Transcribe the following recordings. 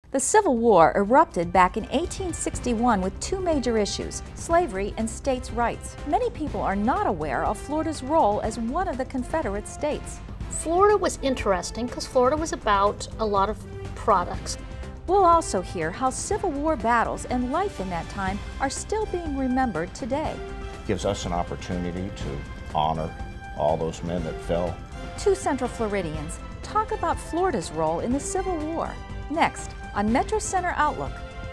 The Civil War erupted back in 1861 with two major issues, slavery and states' rights. Many people are not aware of Florida's role as one of the Confederate states. Florida was interesting because Florida was about a lot of products. We'll also hear how Civil War battles and life in that time are still being remembered today. It gives us an opportunity to honor all those men that fell. Two Central Floridians talk about Florida's role in the Civil War. Next on Metro Center Outlook.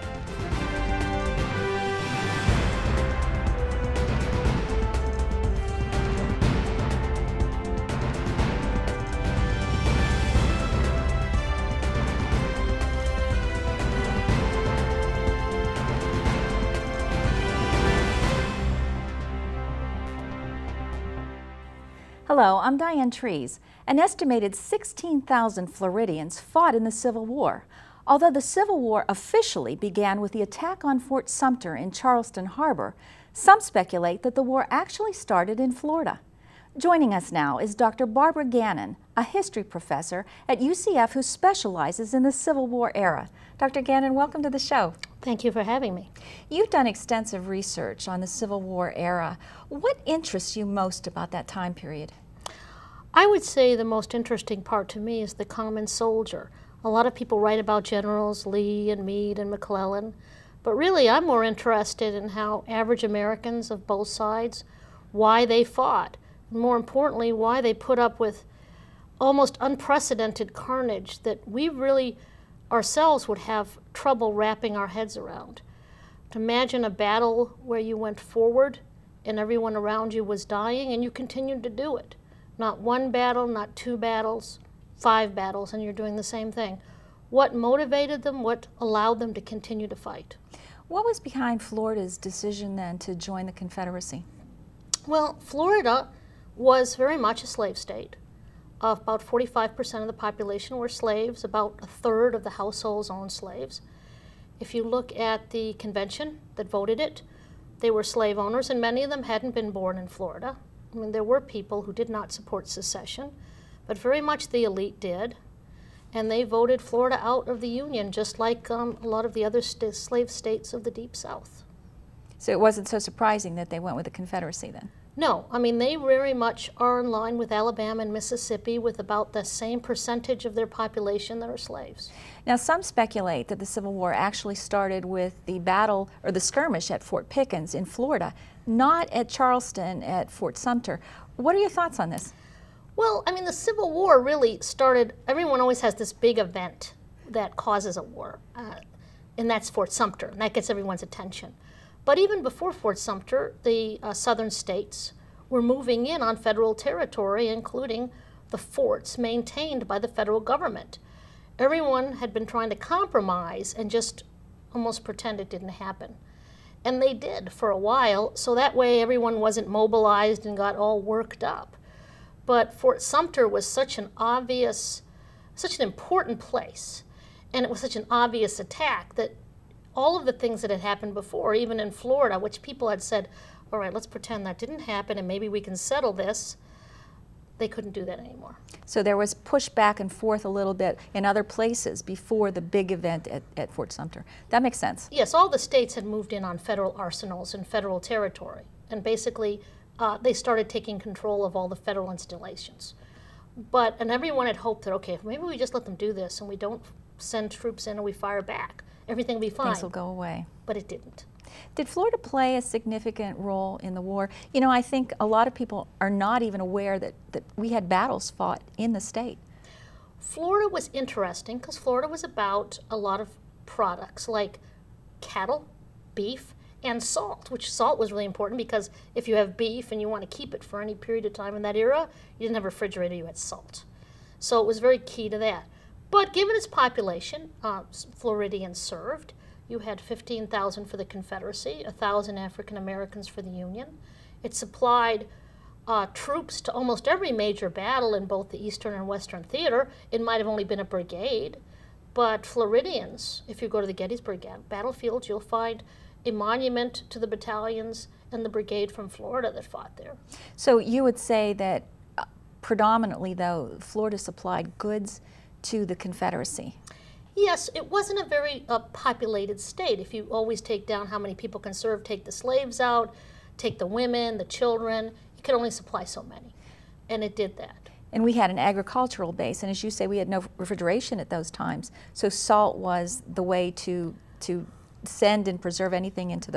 Hello, I'm Diane Trees. An estimated 16,000 Floridians fought in the Civil War. Although the Civil War officially began with the attack on Fort Sumter in Charleston Harbor, some speculate that the war actually started in Florida. Joining us now is Dr. Barbara Gannon, a history professor at UCF who specializes in the Civil War era. Dr. Gannon, welcome to the show. Thank you for having me. You've done extensive research on the Civil War era. What interests you most about that time period? I would say the most interesting part to me is the common soldier. A lot of people write about generals Lee and Meade and McClellan, but really I'm more interested in how average Americans of both sides, why they fought, and more importantly, why they put up with almost unprecedented carnage that we really ourselves would have trouble wrapping our heads around. To imagine a battle where you went forward and everyone around you was dying and you continued to do it. Not one battle, not two battles, 5 battles, and you're doing the same thing. What motivated them? What allowed them to continue to fight? What was behind Florida's decision then to join the Confederacy? Well, Florida was very much a slave state. About 45% of the population were slaves. About a third of the households owned slaves. If you look at the convention that voted it, they were slave owners, and many of them hadn't been born in Florida. I mean, there were people who did not support secession, but very much the elite did, and they voted Florida out of the Union, just like a lot of the other slave states of the Deep South. So it wasn't so surprising that they went with the Confederacy then? No, I mean, they very much are in line with Alabama and Mississippi with about the same percentage of their population that are slaves. Now, some speculate that the Civil War actually started with the battle or the skirmish at Fort Pickens in Florida, not at Charleston at Fort Sumter. What are your thoughts on this? Well, I mean, the Civil War really started, everyone always has this big event that causes a war, and that's Fort Sumter, and that gets everyone's attention. But even before Fort Sumter, the southern states were moving in on federal territory, including the forts maintained by the federal government. Everyone had been trying to compromise and just almost pretend it didn't happen. And they did for a while, so that way everyone wasn't mobilized and got all worked up. But Fort Sumter was such an important place, and it was such an obvious attack that all of the things that had happened before, even in Florida, which people had said, all right, let's pretend that didn't happen and maybe we can settle this, they couldn't do that anymore. So there was push back and forth a little bit in other places before the big event at Fort Sumter. That makes sense. Yes, all the states had moved in on federal arsenals and federal territory, and basically they started taking control of all the federal installations. And everyone had hoped that, okay, maybe we just let them do this and we don't send troops in and we fire back. Everything will be fine. Things will go away. But it didn't. Did Florida play a significant role in the war? You know, I think a lot of people are not even aware that we had battles fought in the state. Florida was interesting because Florida was about a lot of products like cattle, beef, and salt, which salt was really important because if you have beef and you want to keep it for any period of time in that era, you didn't have a refrigerator, you had salt. So it was very key to that. But given its population, Floridians served. You had 15,000 for the Confederacy, 1,000 African Americans for the Union. It supplied troops to almost every major battle in both the Eastern and Western theater. It might have only been a brigade, but Floridians, if you go to the Gettysburg battlefield, you'll find a monument to the battalions and the brigade from Florida that fought there. So you would say that predominantly, though, Florida supplied goods to the Confederacy? Yes, it wasn't a very populated state. If you always take down how many people can serve, take the slaves out, take the women, the children, you could only supply so many. And it did that. And we had an agricultural base, and as you say, we had no refrigeration at those times. So salt was the way to send and preserve anything into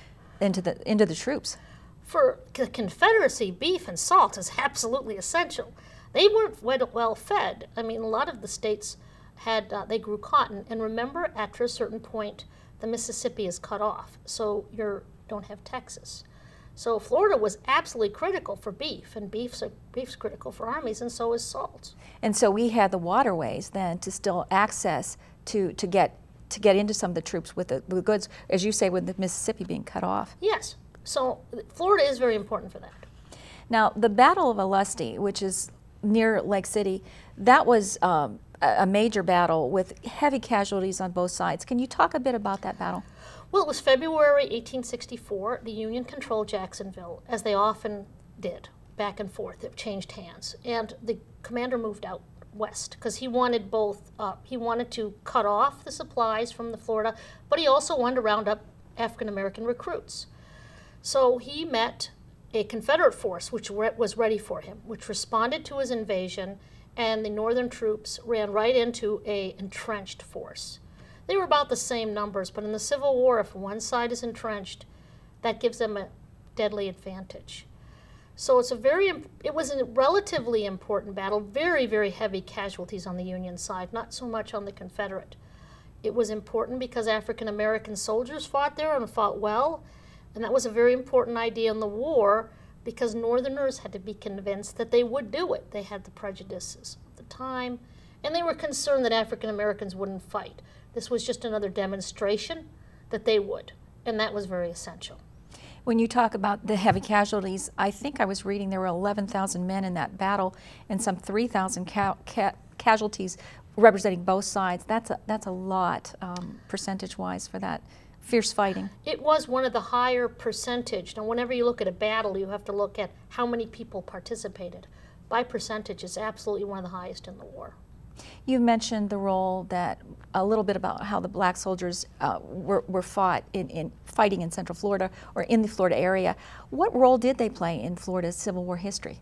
the troops. For the Confederacy, beef and salt is absolutely essential. They weren't well fed. I mean, a lot of the states had, they grew cotton. And remember, after a certain point, the Mississippi is cut off. So you don't have Texas. So Florida was absolutely critical for beef, and beef's critical for armies, and so is salt. And so we had the waterways then to still access to get into some of the troops with the goods, as you say, with the Mississippi being cut off. Yes. So Florida is very important for that. Now, the Battle of Olustee, which is near Lake City, that was a major battle with heavy casualties on both sides. Can you talk a bit about that battle? Well, it was February 1864. The Union controlled Jacksonville, as they often did, back and forth. It changed hands. And the commander moved out west because he wanted both, he wanted to cut off the supplies from the Florida, but he also wanted to round up African-American recruits. So he met a Confederate force which was ready for him, which responded to his invasion, and the Northern troops ran right into an entrenched force. They were about the same numbers, but in the Civil War, if one side is entrenched, that gives them a deadly advantage. So it was a relatively important battle, very, very heavy casualties on the Union side, not so much on the Confederate. It was important because African-American soldiers fought there and fought well, and that was a very important idea in the war because Northerners had to be convinced that they would do it. They had the prejudices of the time, and they were concerned that African-Americans wouldn't fight. This was just another demonstration that they would, and that was very essential. When you talk about the heavy casualties, I think I was reading there were 11,000 men in that battle and some 3,000 casualties representing both sides. That's a lot percentage-wise for that fierce fighting. It was one of the higher percentage. Now, whenever you look at a battle, you have to look at how many people participated. By percentage, it's absolutely one of the highest in the war. You mentioned the role that, a little bit about how the black soldiers were fighting in Central Florida or in the Florida area. What role did they play in Florida's Civil War history?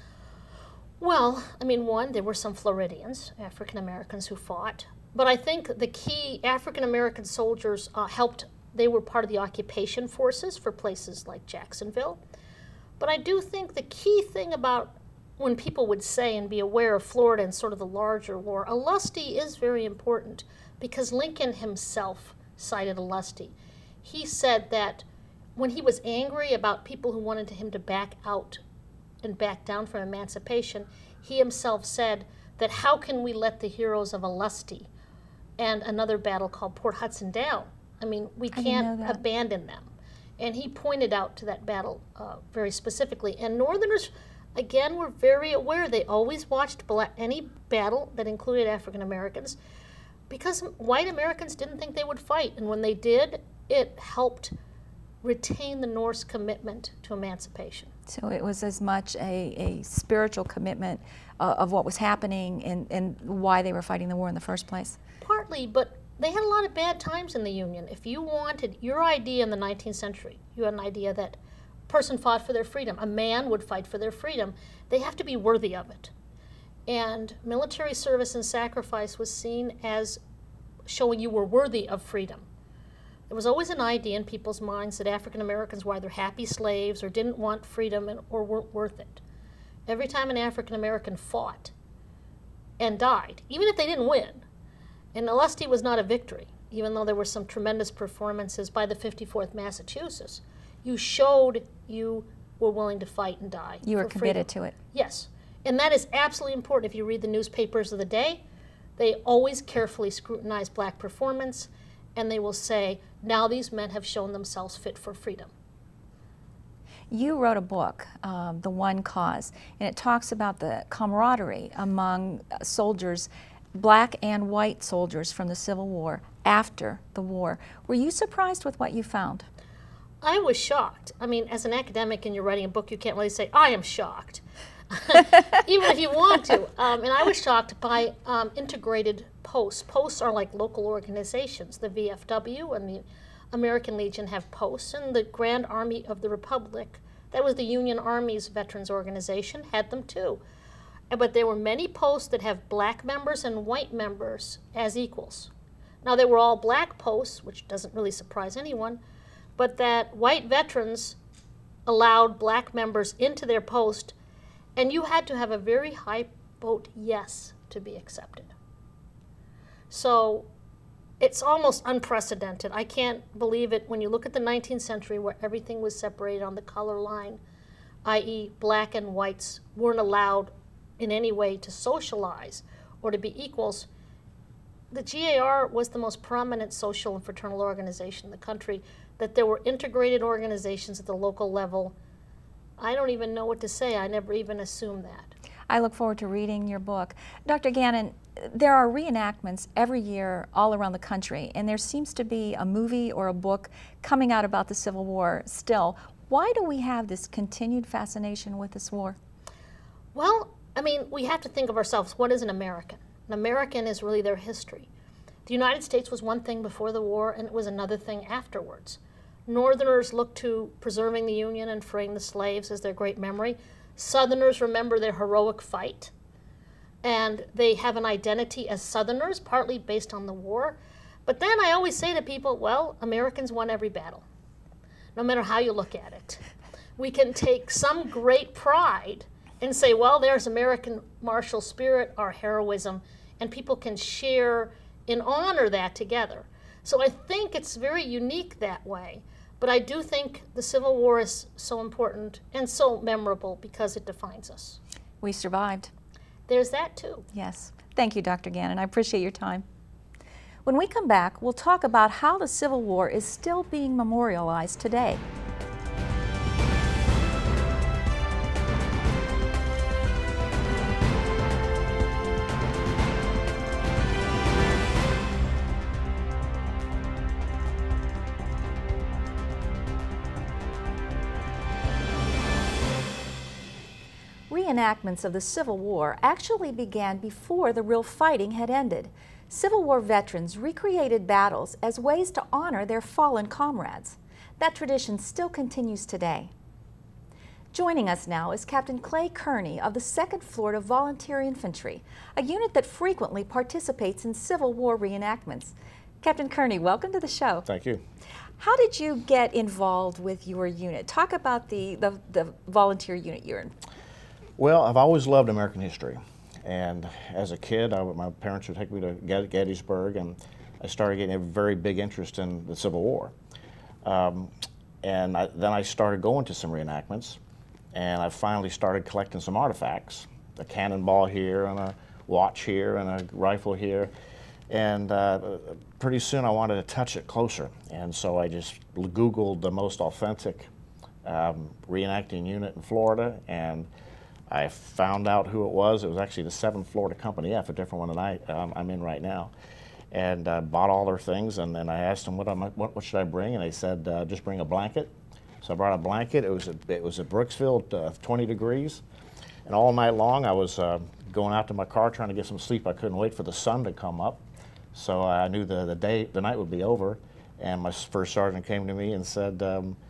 Well, I mean, one, there were some Floridians, African Americans who fought, but I think the key African American soldiers they were part of the occupation forces for places like Jacksonville. But I do think the key thing about when people would say and be aware of Florida and sort of the larger war, Olustee is very important because Lincoln himself cited Olustee. He said that when he was angry about people who wanted him to back out and back down from emancipation, he himself said that how can we let the heroes of Olustee and another battle called Port Hudson down? I mean, we can't abandon them. And he pointed out to that battle very specifically. And Northerners, again, were very aware. They always watched any battle that included African Americans because white Americans didn't think they would fight. And when they did, it helped retain the North's commitment to emancipation. So it was as much a spiritual commitment of what was happening and why they were fighting the war in the first place? Partly, but they had a lot of bad times in the Union. If you wanted your idea in the 19th century, you had an idea that a person fought for their freedom. A man would fight for their freedom. They have to be worthy of it. And military service and sacrifice was seen as showing you were worthy of freedom. There was always an idea in people's minds that African Americans were either happy slaves or didn't want freedom or weren't worth it. Every time an African American fought and died, even if they didn't win, and Olustee was not a victory, even though there were some tremendous performances by the 54th Massachusetts, you showed you were willing to fight and die. You were committed to it. Yes, and that is absolutely important. If you read the newspapers of the day, they always carefully scrutinize black performance, and they will say, now these men have shown themselves fit for freedom. You wrote a book, The One Cause, and it talks about the camaraderie among soldiers, black and white soldiers from the Civil War after the war. Were you surprised with what you found? I was shocked. I mean, as an academic and you're writing a book, you can't really say, I am shocked, even if you want to. And I was shocked by integrated posts. Posts are like local organizations. The VFW and the American Legion have posts, and the Grand Army of the Republic, that was the Union Army's veterans organization, had them too. But there were many posts that have black members and white members as equals. Now, they were all black posts, which doesn't really surprise anyone, but that white veterans allowed black members into their post, and you had to have a very high vote yes to be accepted. So it's almost unprecedented. I can't believe it when you look at the 19th century where everything was separated on the color line, i.e. black and whites weren't allowed in any way to socialize or to be equals. The GAR was the most prominent social and fraternal organization in the country, that there were integrated organizations at the local level. I don't even know what to say. I never even assumed that. I look forward to reading your book. Dr. Gannon, there are reenactments every year all around the country, and there seems to be a movie or a book coming out about the Civil War still. Why do we have this continued fascination with this war? Well, I mean, we have to think of ourselves, what is an American? An American is really their history. The United States was one thing before the war, and it was another thing afterwards. Northerners look to preserving the Union and freeing the slaves as their great memory. Southerners remember their heroic fight, and they have an identity as Southerners, partly based on the war. But then I always say to people, well, Americans won every battle, no matter how you look at it. We can take some great pride and say, well, there's American martial spirit, our heroism, and people can share and honor that together. So I think it's very unique that way. But I do think the Civil War is so important and so memorable because it defines us. We survived. There's that too. Yes. Thank you, Dr. Gannon. I appreciate your time. When we come back, we'll talk about how the Civil War is still being memorialized today. Reenactments of the Civil War actually began before the real fighting had ended. Civil War veterans recreated battles as ways to honor their fallen comrades. That tradition still continues today. Joining us now is Captain Clay Kearney of the 2nd Florida Volunteer Infantry, a unit that frequently participates in Civil War reenactments. Captain Kearney, welcome to the show. Thank you. How did you get involved with your unit? Talk about the volunteer unit you're in. Well, I've always loved American history, and as a kid, my parents would take me to Gettysburg, and I started getting a very big interest in the Civil War. Then I started going to some reenactments, and I finally started collecting some artifacts, a cannonball here, and a watch here, and a rifle here, and pretty soon I wanted to touch it closer, and so I just Googled the most authentic reenacting unit in Florida, and I found out who it was. It was actually the 7th Florida Company F, a different one than I'm in right now. And bought all their things, and then I asked them, what should I bring? And they said, just bring a blanket. So I brought a blanket. It was at Brooksville, 20 degrees. And all night long I was going out to my car trying to get some sleep. I couldn't wait for the sun to come up. So I knew the night would be over. And my first sergeant came to me and said,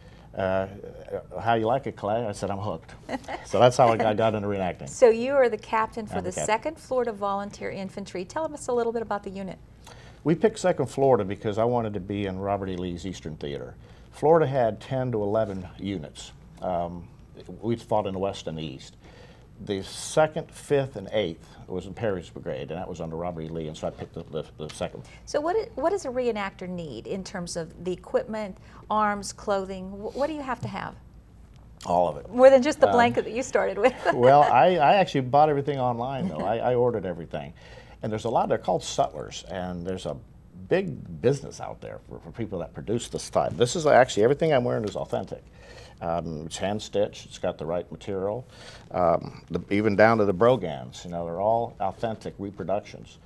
how you like it, Clay? I said, I'm hooked. So that's how I got into reenacting. So you are the captain for the 2nd Florida Volunteer Infantry. Tell us a little bit about the unit. We picked 2nd Florida because I wanted to be in Robert E. Lee's Eastern Theater. Florida had 10 to 11 units. We fought in the West and the East. The 2nd, 5th, and 8th was in Perry's Brigade, and that was under Robert E. Lee, and so I picked the 2nd. So what does a reenactor need in terms of the equipment, arms, clothing? What do you have to have? All of it. More than just the blanket that you started with. Well, I actually bought everything online, though. I ordered everything. And there's a lot, they're called sutlers, and there's a big business out there for people that produce this type. This is actually, everything I'm wearing is authentic. It's hand stitched, it's got the right material, even down to the brogans, they're all authentic reproductions.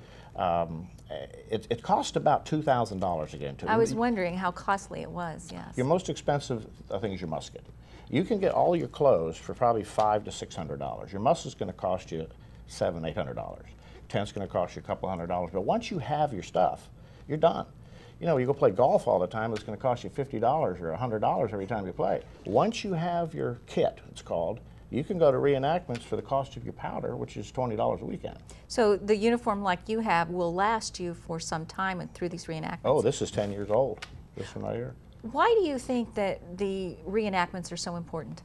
It cost about $2,000 to get into. I was wondering how costly it was, yes. Your most expensive thing is your musket. You can get all your clothes for probably $500 to $600. Your musket's going to cost you $700 to $800. Tent's going to cost you a couple $100, but once you have your stuff, you're done. You know, you go play golf all the time, it's going to cost you $50 or $100 every time you play. Once you have your kit, it's called, you can go to reenactments for the cost of your powder, which is $20 a weekend. So the uniform like you have will last you for some time through these reenactments? Oh, this is 10 years old, this one right here. Why do you think that the reenactments are so important?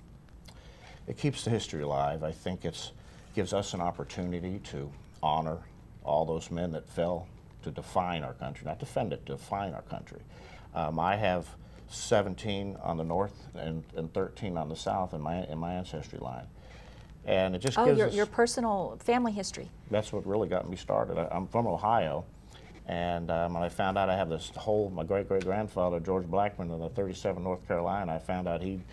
It keeps the history alive. I think it gives us an opportunity to honor all those men that fell to define our country, not defend it, to define our country. I have 17 on the north and 13 on the south in my ancestry line. And it just gives us... your personal family history. That's what really got me started. I'm from Ohio, and when I found out I have this whole, my great-great-grandfather, George Blackman, in the 37 North Carolina, I found out he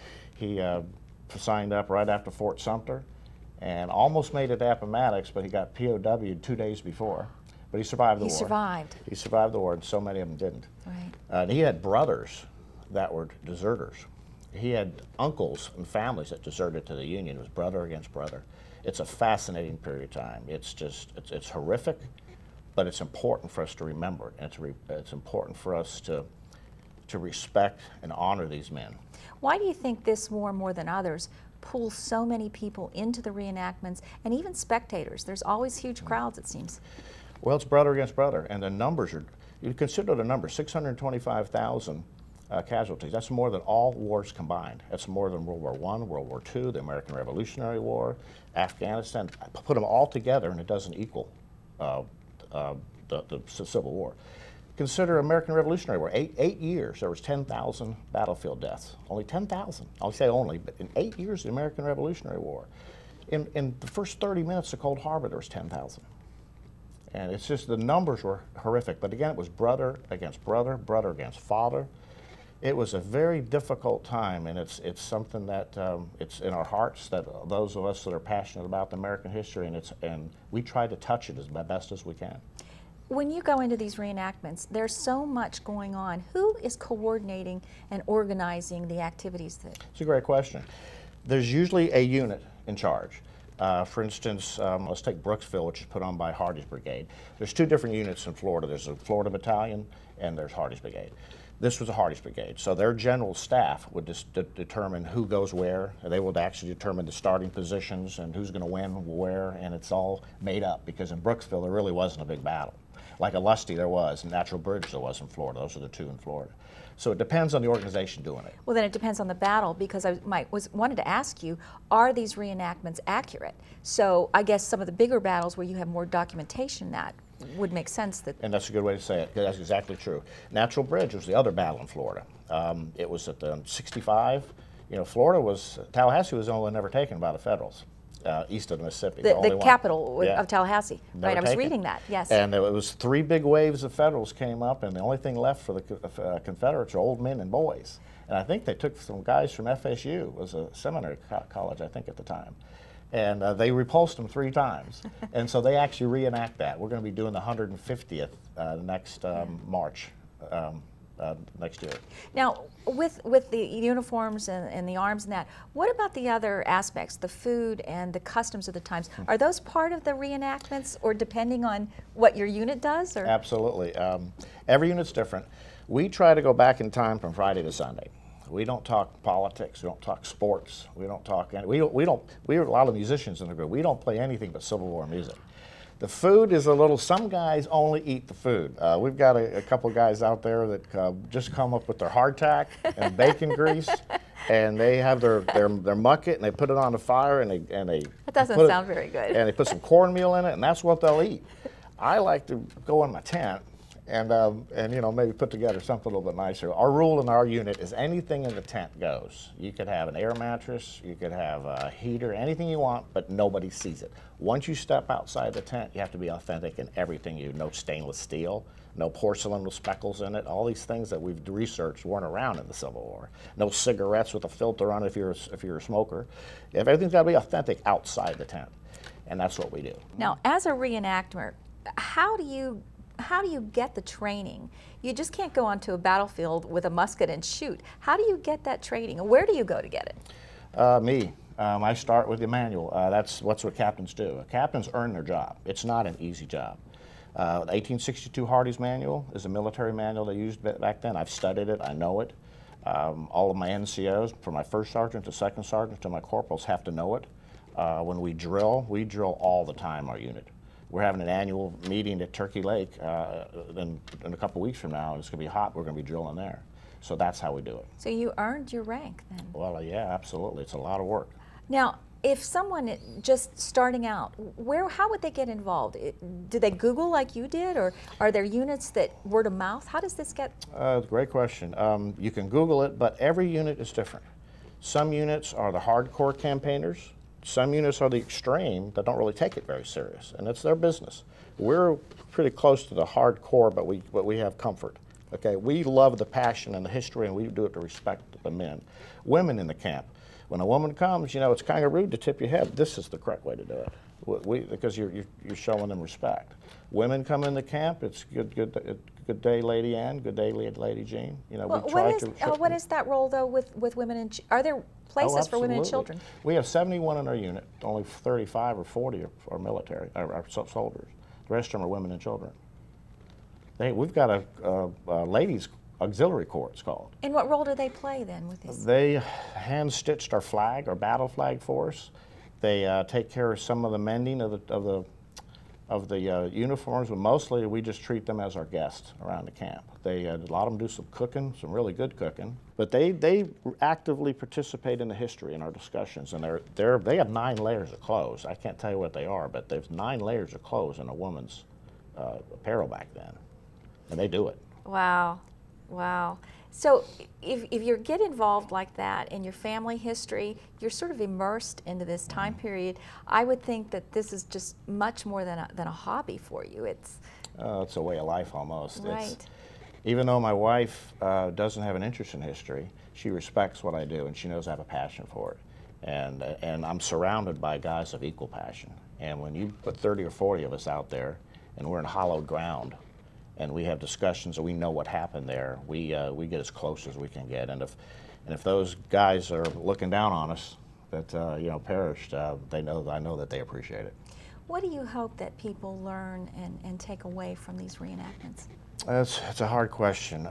signed up right after Fort Sumter and almost made it to Appomattox, but he got POW'd 2 days before. But he survived the war. He survived. He survived the war, and so many of them didn't. Right. And he had brothers that were deserters. He had uncles and families that deserted to the Union. It was brother against brother. It's a fascinating period of time. It's just, it's horrific, but it's important for us to remember it. And it's important for us to respect and honor these men. Why do you think this war, more than others, pulls so many people into the reenactments and even spectators? There's always huge crowds, it seems. Well, it's brother against brother, and the numbers are, you consider the number, 625,000 casualties. That's more than all wars combined. That's more than World War I, World War II, the American Revolutionary War, Afghanistan. Put them all together and it doesn't equal the Civil War. Consider American Revolutionary War. Eight years, there was 10,000 battlefield deaths. Only 10,000. I'll say only, but in 8 years of the American Revolutionary War. In the first 30 minutes of Cold Harbor, there was 10,000. And it's just, the numbers were horrific. But again, it was brother against brother, brother against father. It was a very difficult time, and it's something that it's in our hearts, that those of us that are passionate about the American history, and we try to touch it as best as we can. When you go into these reenactments, there's so much going on. Who is coordinating and organizing the activities? It's a great question. There's usually a unit in charge. For instance, let's take Brooksville, which is put on by Hardy's Brigade. There's two different units in Florida. There's a Florida Battalion and there's Hardy's Brigade. This was a Hardy's Brigade, so their general staff would determine who goes where. They would actually determine the starting positions and who's going to win where, and it's all made up because in Brooksville there really wasn't a big battle. Like a Lusty there was, and Natural Bridge there was in Florida. Those are the two in Florida. So it depends on the organization doing it. Well, then it depends on the battle, because I wanted to ask you, are these reenactments accurate? So I guess some of the bigger battles where you have more documentation, that would make sense. And that's a good way to say it. That's exactly true. Natural Bridge was the other battle in Florida. It was at the 65. You know, Tallahassee was the only one never taken by the Federals. East of the Mississippi. The capital of Tallahassee. Right, I was reading that, yes. And it was 3 big waves of Federals came up, and the only thing left for the Confederates are old men and boys. And I think they took some guys from FSU, it was a seminary college, I think, at the time. And they repulsed them 3 times. And so they actually reenact that. We're going to be doing the 150th next March. Next year. Now, with the uniforms and the arms and that, what about the other aspects, the food and the customs of the times? Are those part of the reenactments, or depending on what your unit does? Or? Absolutely. Every unit's different. We try to go back in time from Friday to Sunday. We don't talk politics. We don't talk sports. We don't talk. We are a lot of musicians in the group. We don't play anything but Civil War music. The food is a little, some guys only eat the food. We've got a couple guys out there that just come up with their hardtack and bacon grease, and they have their mucket, and they put it on the fire, and they that doesn't sound very good. And they put some cornmeal in it, and that's what they'll eat. I like to go in my tent and you know, maybe put together something a little bit nicer. Our rule in our unit is anything in the tent goes. You could have an air mattress, you could have a heater, anything you want, but nobody sees it. Once you step outside the tent, you have to be authentic in everything you do. No stainless steel, no porcelain with speckles in it. All these things that we've researched weren't around in the Civil War. No cigarettes with a filter on if you're a smoker. Everything's got to be authentic outside the tent, and that's what we do. Now, as a reenactor, how do you get the training? You just can't go onto a battlefield with a musket and shoot. How do you get that training, and where do you go to get it? Me. I start with the manual. That's what captains do. Captains earn their job. It's not an easy job. The 1862 Hardy's Manual is a military manual they used back then. I've studied it. I know it. All of my NCOs, from my first sergeant to second sergeant to my corporals, have to know it. When we drill all the time, our unit. We're having an annual meeting at Turkey Lake in a couple weeks from now, and it's going to be hot. We're going to be drilling there. So that's how we do it. So you earned your rank then? Well, yeah, absolutely. It's a lot of work. Now, if someone just starting out, how would they get involved? Do they Google like you did, or are there units that word of mouth? How does this get? Great question. You can Google it, but every unit is different. Some units are the hardcore campaigners. Some units are the extreme that don't really take it very serious, and it's their business. We're pretty close to the hardcore, but we have comfort. Okay, we love the passion and the history, and we do it to respect the men. Women in the camp. When a woman comes, you know, it's kind of rude to tip your head. This is the correct way to do it, because you're showing them respect. Women come in the camp. It's good day, Lady Ann. Good day, Lady Jean. You know, well, what is that role though with women and are there places for women and children? We have 71 in our unit. Only 35 or 40 are military, are soldiers. The rest of them are women and children. We've got a ladies' auxiliary corps, it's called. And what role do they play then with this? They hand-stitched our flag, our battle flag for us. They take care of some of the mending of the uniforms, but mostly we just treat them as our guests around the camp. A lot of them do some cooking, some really good cooking, but they actively participate in the history in our discussions, and they have 9 layers of clothes. I can't tell you what they are, but there's 9 layers of clothes in a woman's apparel back then, and they do it. Wow. Wow. So if you get involved like that in your family history, you're sort of immersed into this time period. I would think that this is just much more than a hobby for you. It's a way of life almost. Right. Even though my wife doesn't have an interest in history, she respects what I do, and she knows I have a passion for it. And I'm surrounded by guys of equal passion. And when you put 30 or 40 of us out there, and we're in hallowed ground, and we have discussions and we know what happened there, we get as close as we can get. And if those guys are looking down on us that perished, I know that they appreciate it. What do you hope that people learn and take away from these reenactments? It's a hard question.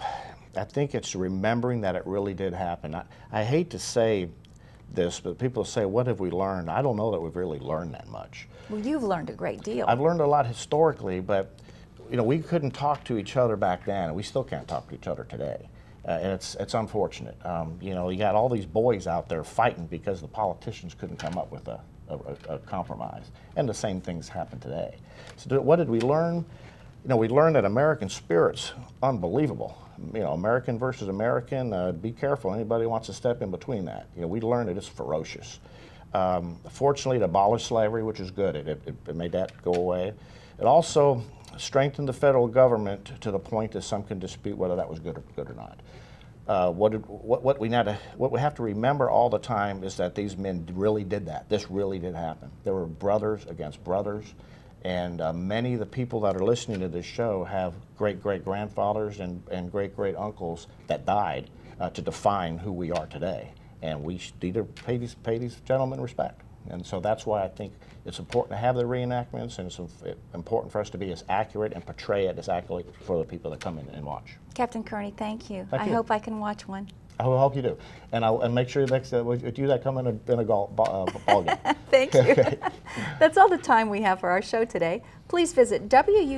I think it's remembering that it really did happen. I hate to say this, but people say, what have we learned? I don't know that we've really learned that much. Well, you've learned a great deal. I've learned a lot historically, but we couldn't talk to each other back then, and we still can't talk to each other today. And it's unfortunate. You got all these boys out there fighting because the politicians couldn't come up with a compromise. And the same things happen today. So what did we learn? We learned that American spirit's unbelievable. American versus American, be careful. Anybody wants to step in between that. We learned that it's ferocious. Fortunately, it abolished slavery, which is good. It made that go away. It also strengthened the federal government to the point that some can dispute whether that was good or not. What we have to remember all the time is that these men really did that. This really did happen. There were brothers against brothers, and many of the people that are listening to this show have great-great-grandfathers and great-great-uncles that died to define who we are today. And we need to pay these gentlemen respect. And so that's why I think it's important to have the reenactments, and it's important for us to be as accurate and portray it as accurately for the people that come in and watch. Captain Kearney, thank you. Thank you. I hope I can watch one. I hope you do. And make sure next with you that come in a ball game. Thank you. That's all the time we have for our show today. Please visit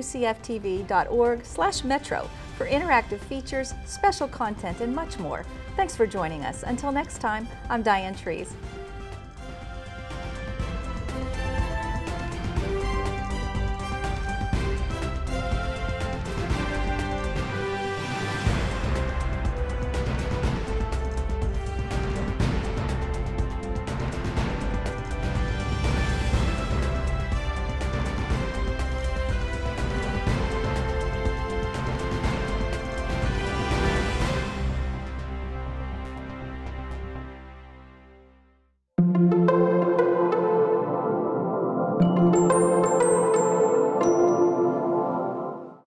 WUCFTV.org/metro for interactive features, special content, and much more. Thanks for joining us. Until next time, I'm Diane Trees.